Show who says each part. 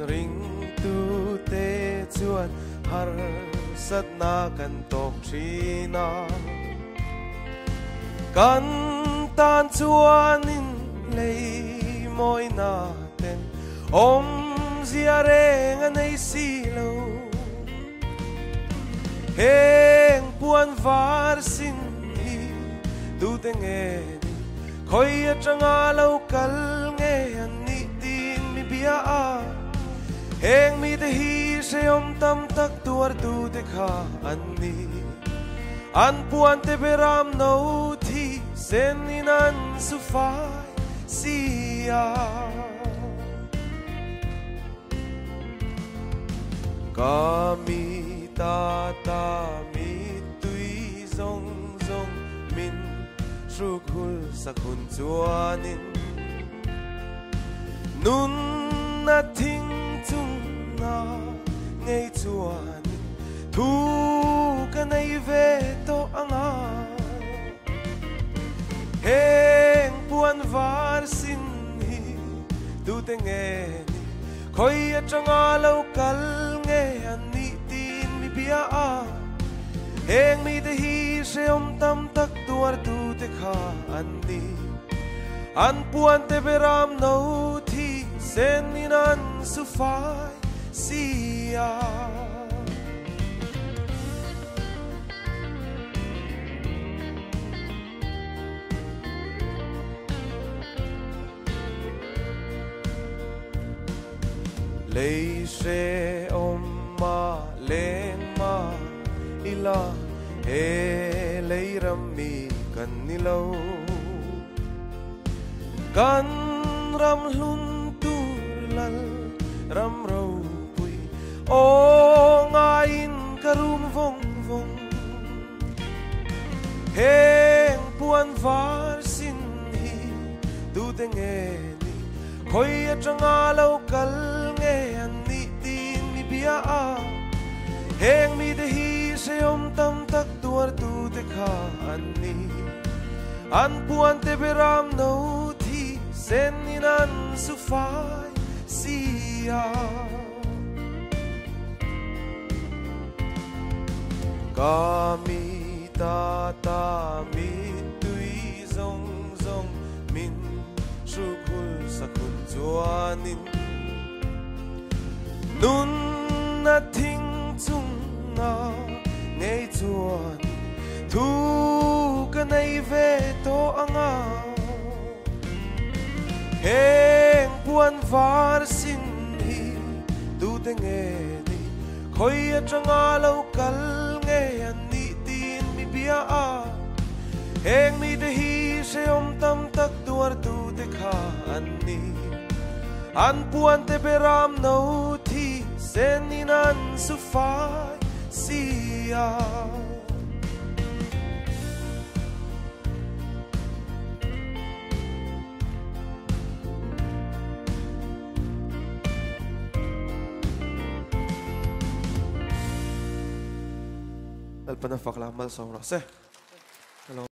Speaker 1: ring tu te chuan har sat na kan tok thina kan tan chuan in lei moi na ten om zia reng anei si lo heng puan var sin hi tu te nge ni khoi atanga lo kal nge an ni tin mi bia a heng mi te hi se om tam tak tuar tu te kha an ni an puan te beram no thi sen in an su fai sia kami ta mi tui zong zong min truk hul sakun chuanin nun na thing chung na ngei chuanin thu ka nei ve to anga heng puan var sin hi tu te nge ni khoi atanga lo kal nge an ni tin mi bia a heng mi te hi se om tam tak tuar tu te kha an ni an puan te beram no thi sen in an su fai sia lei se om ma leng ma ila he lei ram mi kan ni lo kan ram hlun tu lal ram ro pui o nga in karum vong vong heng puan var sin hi tu te nge ni khoi atanga lo kal nge an ni tin mi bia a heng mi te hi se om tam tak tuar tu te kha an ni an puan te beram no thi sen in an su fai sia kami ta mi tui zong zong min truk hul sakun chuanin nun na thing chung na ngei chuan thu ka nei ve to anga heng puan var sin hi tu te nge ni khoi atanga lo kal nge an ni tin mi bia a heng mi te hi se om tam tak tuar tu te kha an ni an puan te beram no thi sen in an su fai sia alpanafak lamal sa oras